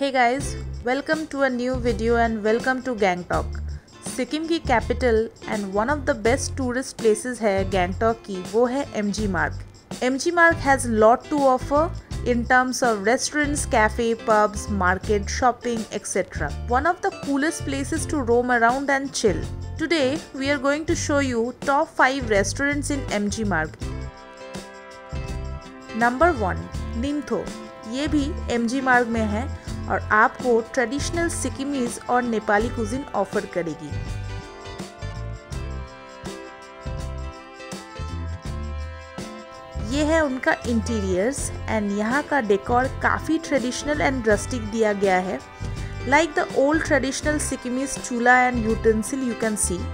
Hey guys, welcome to a new video and welcome to Gangtok। Sikkim की capital and one of the best tourist places है गैंगटॉक की, वो है MG Marg. MG Marg has lot to offer in terms of restaurants, cafe, pubs, market, shopping, etc. One of the coolest places to roam around and chill. Today we are going to show you top 5 restaurants in MG Marg. Number 1, Nimtho. ये भी MG मार्ग में है और आपको traditional Sikkimese और Nepali cuisine offer करेगी। ये है उनका इंटीरियर्स एंड यहाँ का डेकोर काफ़ी ट्रेडिशनल एंड रस्टिक दिया गया है, like the old traditional Sikkimese chulha and utensil you can see.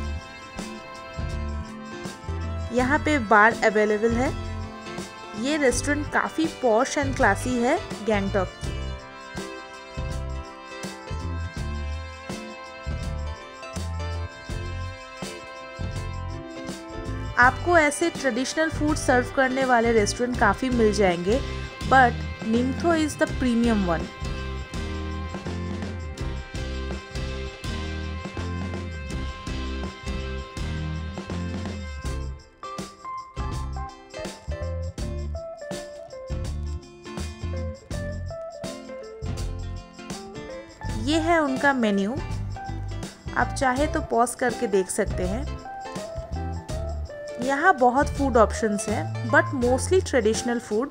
यहाँ पे बार अवेलेबल है। ये रेस्टोरेंट काफ़ी पॉश एंड क्लासी है गैंगटॉक की। आपको ऐसे ट्रेडिशनल फूड सर्व करने वाले रेस्टोरेंट काफ़ी मिल जाएंगे, but Nimtho is the premium one. ये है उनका मेन्यू, आप चाहे तो पॉज करके देख सकते हैं। यहाँ बहुत फूड ऑप्शंस हैं, बट मोस्टली ट्रेडिशनल फूड।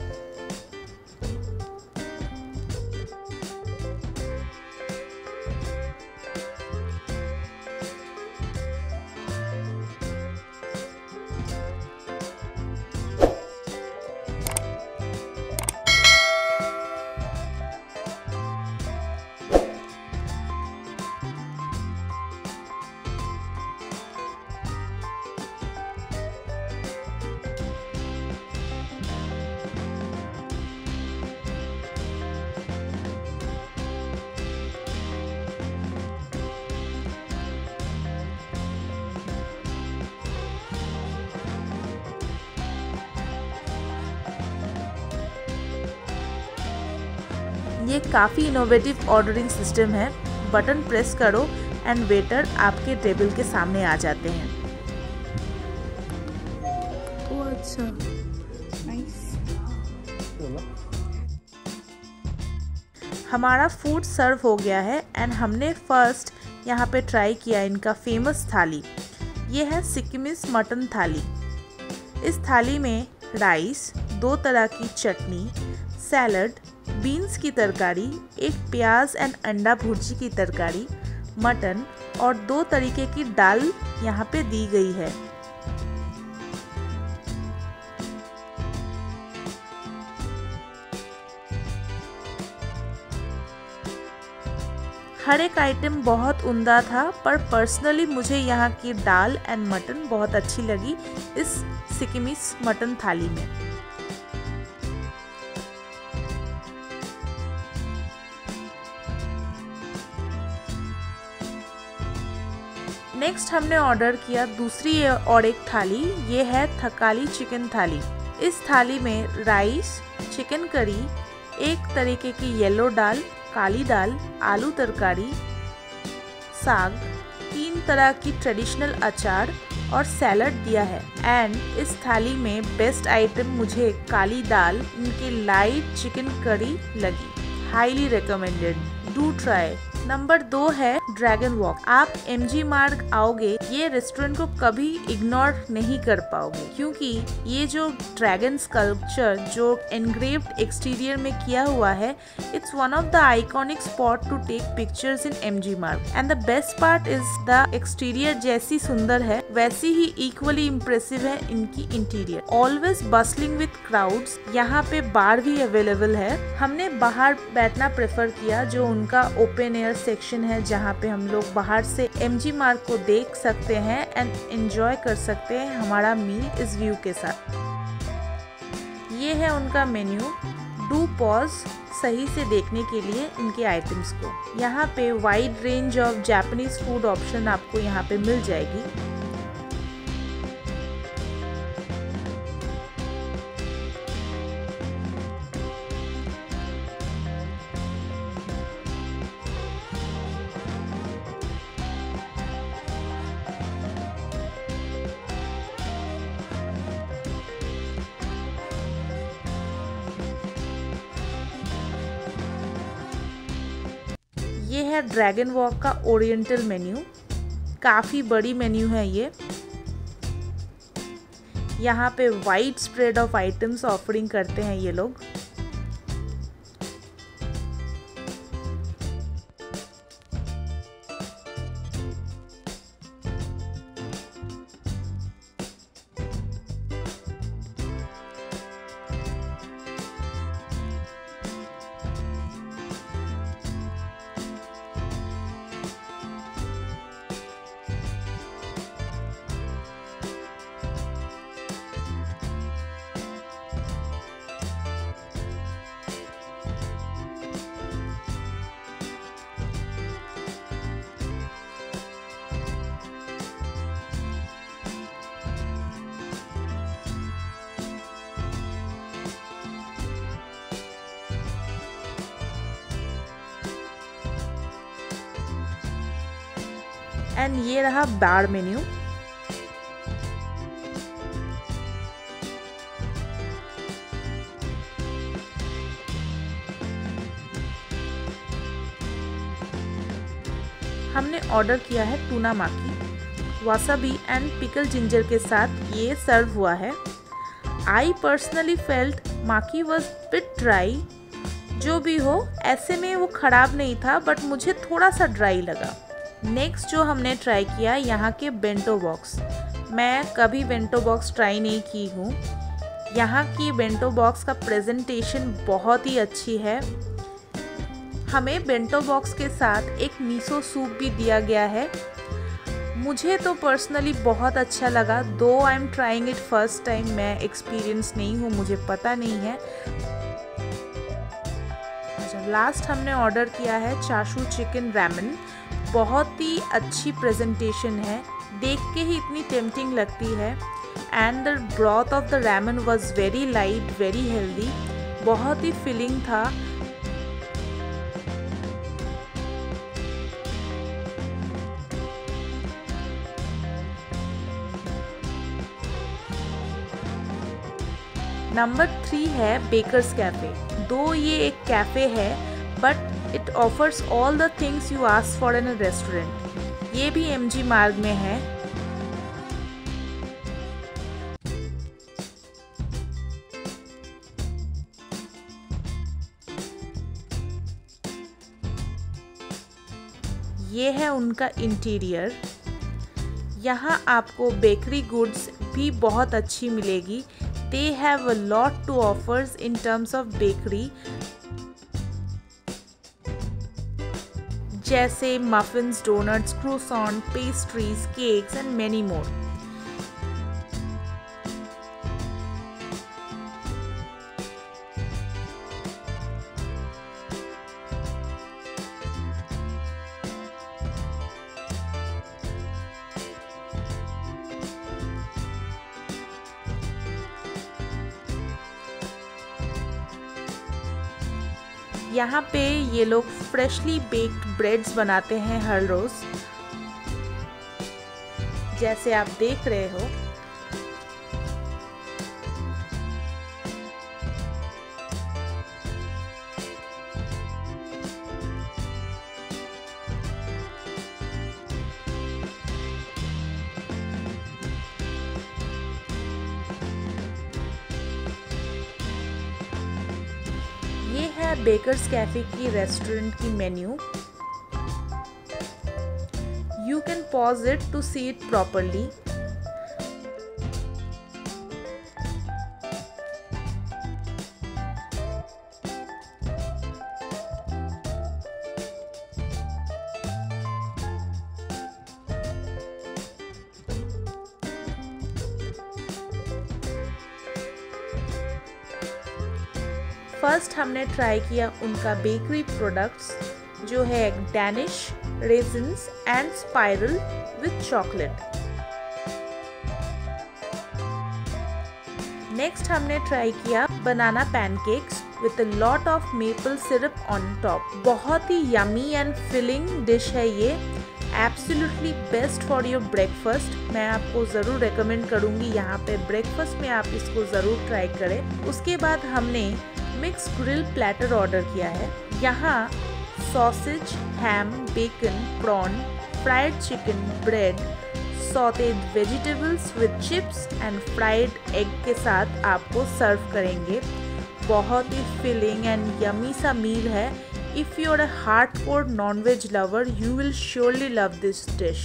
ये काफ़ी इनोवेटिव ऑर्डरिंग सिस्टम है। बटन प्रेस करो एंड वेटर आपके टेबल के सामने आ जाते हैं। ओह अच्छा, नाइस। हमारा फूड सर्व हो गया है एंड हमने फर्स्ट यहाँ पे ट्राई किया इनका फेमस थाली। ये है सिक्किमीज मटन थाली। इस थाली में राइस, 2 तरह की चटनी, सैलड, बीन्स की तरकारी, एक प्याज एंड अंडा भुर्जी की तरकारी, मटन और 2 तरीके की दाल यहाँ पे दी गई है। हर एक आइटम बहुत उम्दा था, पर पर्सनली मुझे यहाँ की दाल एंड मटन बहुत अच्छी लगी इस सिक्किमीज मटन थाली में। नेक्स्ट हमने ऑर्डर किया दूसरी और एक थाली। ये है थकाली चिकन थाली। इस थाली में राइस, चिकन करी, एक तरीके की येलो दाल, काली दाल, आलू तरकारी, साग, 3 तरह की ट्रेडिशनल अचार और सैलड दिया है। एंड इस थाली में बेस्ट आइटम मुझे काली दाल, इनकी लाइट चिकन करी लगी। Highly recommended, do try. Number 2 है ड्रैगन वॉक। आप एमजी मार्ग आओगे, ये रेस्टोरेंट को कभी इग्नोर नहीं कर पाओगे, क्योंकि ये जो ड्रैगन स्कल्पचर जो एनग्रेव्ड एक्सटीरियर में किया हुआ है, it's one of the iconic spot to take pictures in MG Marg. And the best part is the exterior जैसी सुंदर है, वैसी ही इक्वली इम्प्रेसिव है इनकी interior. Always bustling with crowds. यहाँ पे बार भी अवेलेबल है। हमने बाहर बैठना प्रेफर किया, जो उनका ओपन एयर सेक्शन है, जहाँ पे हम लोग बाहर से एमजी मार्ग को देख सकते हैं एंड एंजॉय कर सकते हैं हमारा मील इस व्यू के साथ। ये है उनका मेन्यू। डू पॉज सही से देखने के लिए इनके आइटम्स को। यहाँ पे wide range of Japanese food option आपको यहाँ पे मिल जाएगी। ये है ड्रैगन वॉक का ओरिएंटल मेन्यू। काफ़ी बड़ी मेन्यू है ये। यहाँ पे wide spread of items offering करते हैं ये लोग। एंड ये रहा बार मेन्यू। हमने ऑर्डर किया है tuna maki, wasabi and pickle ginger के साथ ये सर्व हुआ है। I personally felt maki was bit dry. जो भी हो, ऐसे में वो ख़राब नहीं था, बट मुझे थोड़ा सा ड्राई लगा। नेक्स्ट जो हमने ट्राई किया यहाँ के बेंटो बॉक्स। मैं कभी बेंटो बॉक्स ट्राई नहीं की हूँ। यहाँ की बेंटो बॉक्स का प्रेजेंटेशन बहुत ही अच्छी है। हमें बेंटो बॉक्स के साथ एक मिसो सूप भी दिया गया है। मुझे तो पर्सनली बहुत अच्छा लगा। Though I am trying it first time, मैं एक्सपीरियंस नहीं हूँ, मुझे पता नहीं है। लास्ट हमने ऑर्डर किया है चाशू चिकन रैमन। बहुत ही अच्छी प्रेजेंटेशन है, देख के ही इतनी टेम्पटिंग लगती है। And the broth of the ramen was very light, very healthy, बहुत ही फिलिंग था। नंबर 3 है बेकर्स कैफे। दो ये एक कैफे है, but it offers all the things you ask for in a restaurant. ये भी MG मार्ग में है। ये है उनका इंटीरियर। यहाँ आपको बेकरी गुड्स भी बहुत अच्छी मिलेगी। They have a lot to offers in terms of bakery, जैसे muffins, donuts, croissant, pastries, cakes and many more. यहाँ पे ये लोग फ्रेशली बेक्ड ब्रेड्स बनाते हैं हर रोज, जैसे आप देख रहे हो। ये है बेकर्स कैफे की रेस्टोरेंट की मेन्यू। You can pause it to see it properly. First हमने ट्राई किया उनका बेकरी प्रोडक्ट्स, जो है Danish raisins and spiral with chocolate. Next हमने ट्राई किया banana pancakes with a lot of maple syrup on top. बहुत ही यमी एंड फिलिंग डिश है ये। Absolutely best for your breakfast. मैं आपको ज़रूर रेकमेंड करूँगी, यहाँ पे ब्रेकफास्ट में आप इसको ज़रूर ट्राई करें। उसके बाद हमने मिक्स ग्रिल प्लेटर ऑर्डर किया है। यहाँ sausage, ham, bacon, prawn, fried chicken, bread, sauteed vegetables with chips and fried egg के साथ आपको सर्व करेंगे। बहुत ही फिलिंग एंड यमी सा मील है। If you are a hardcore non-veg lover, you will surely love this dish.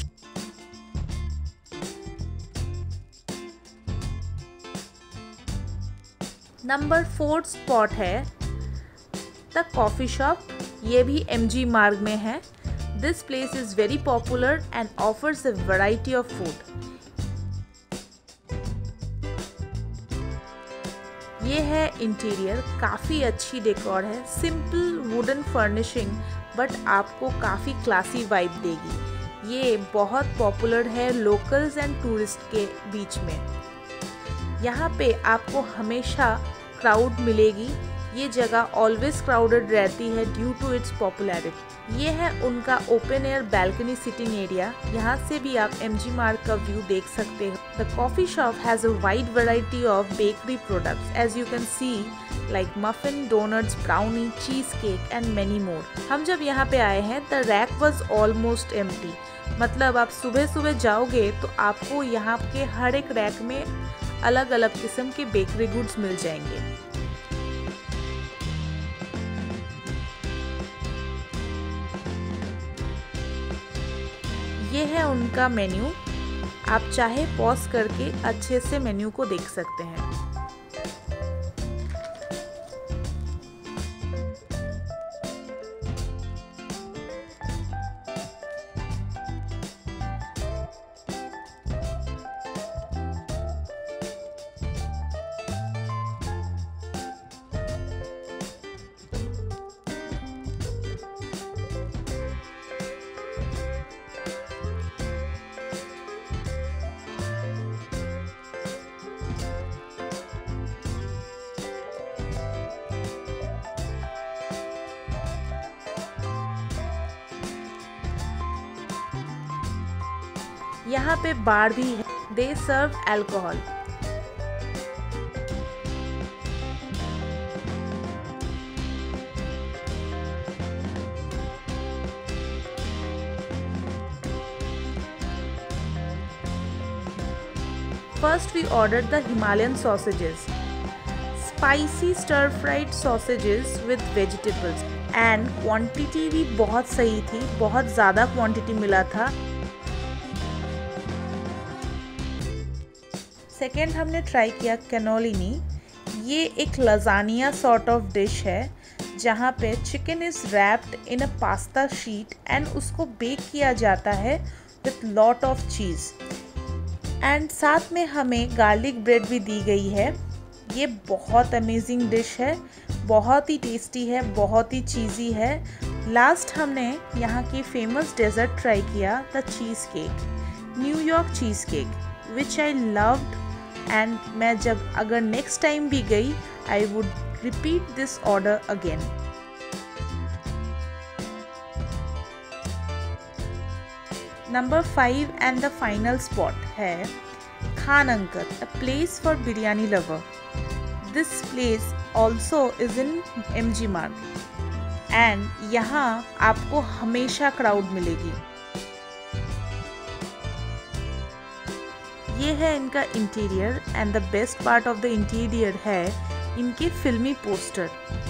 Number 4 spot है the coffee shop. ये भी MG मार्ग में है। This place is very popular and offers a variety of food. ये है इंटीरियर, काफ़ी अच्छी डेकोर है, सिंपल वुडन फर्निशिंग बट आपको काफ़ी क्लासी वाइब देगी। ये बहुत पॉपुलर है लोकल्स एंड टूरिस्ट के बीच में। यहाँ पे आपको हमेशा क्राउड मिलेगी। ये जगह ऑलवेज क्राउडेड रहती है ड्यू टू इट्स पॉपुलैरिटी। ये है उनका open air balcony sitting area. यहाँ से भी आप MG मार्ग का व्यू देख सकते हो। The coffee shop has a wide variety of bakery products as you can see like muffin, donuts, brownie, cheesecake and many more. हम जब यहाँ पे आए हैं the rack was almost empty. मतलब आप सुबह सुबह जाओगे तो आपको यहाँ के हर एक रैक में अलग अलग किस्म के बेकरी गुड्स मिल जाएंगे। ये है उनका मेन्यू। आप चाहे पॉज करके अच्छे से मेन्यू को देख सकते हैं। यहाँ पे बार भी है। They serve alcohol. First we ordered the Himalayan sausages, spicy stir-fried sausages with vegetables and quantity भी बहुत सही थी, बहुत ज़्यादा quantity मिला था। सेकेंड हमने ट्राई किया कैनोलिनी। ये एक लजानिया सॉर्ट ऑफ डिश है जहाँ पे chicken is wrapped in a pasta sheet and उसको बेक किया जाता है with lot of cheese and साथ में हमें गार्लिक ब्रेड भी दी गई है। ये बहुत अमेजिंग डिश है, बहुत ही टेस्टी है, बहुत ही चीज़ी है। लास्ट हमने यहाँ की फेमस डेजर्ट ट्राई किया the cheesecake, New York cheesecake which I loved and मैं जब अगर नेक्स्ट टाइम भी गई I would repeat this order again. Number 5 and the final spot है Khan uncle, a place for biryani lover. This place also is in MG Marg and यहाँ आपको हमेशा crowd मिलेगी। ये है इनका interior and the best part of the interior है इनके फिल्मी पोस्टर।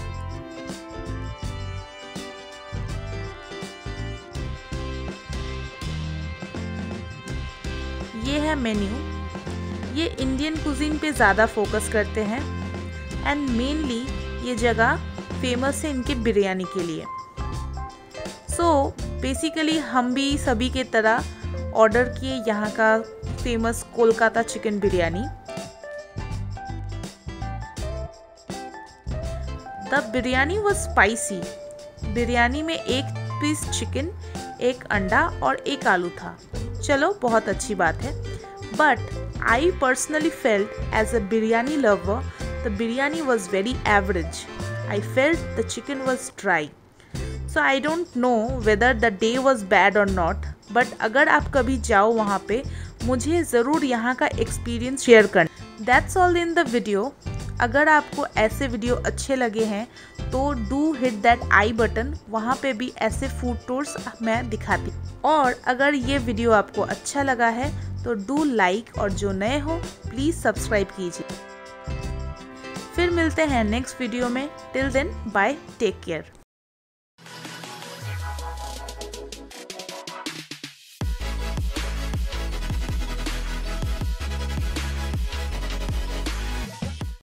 ये है मेन्यू। ये इंडियन कुजीन पे ज़्यादा फोकस करते हैं एंड मेनली ये जगह फेमस है इनके बिरयानी के लिए। सो बेसिकली हम भी सभी के तरह ऑर्डर किए यहाँ का famous Kolkata chicken biryani. The biryani was spicy. Biryani में 1 पीस चिकन, 1 अंडा और 1 आलू था। चलो बहुत अच्छी बात है, but I personally felt as a biryani lover the biryani was very average. I felt the chicken was dry. So I don't know whether the day was bad और नॉट, बट अगर आप कभी जाओ वहाँ पे मुझे ज़रूर यहाँ का एक्सपीरियंस शेयर करना। That's all in the video. अगर आपको ऐसे वीडियो अच्छे लगे हैं तो do hit that I button, वहाँ पे भी ऐसे फूड टूर्स मैं दिखाती हूँ। और अगर ये वीडियो आपको अच्छा लगा है तो डू लाइक, और जो नए हो प्लीज़ सब्सक्राइब कीजिए। फिर मिलते हैं नेक्स्ट वीडियो में। Till then bye, take care.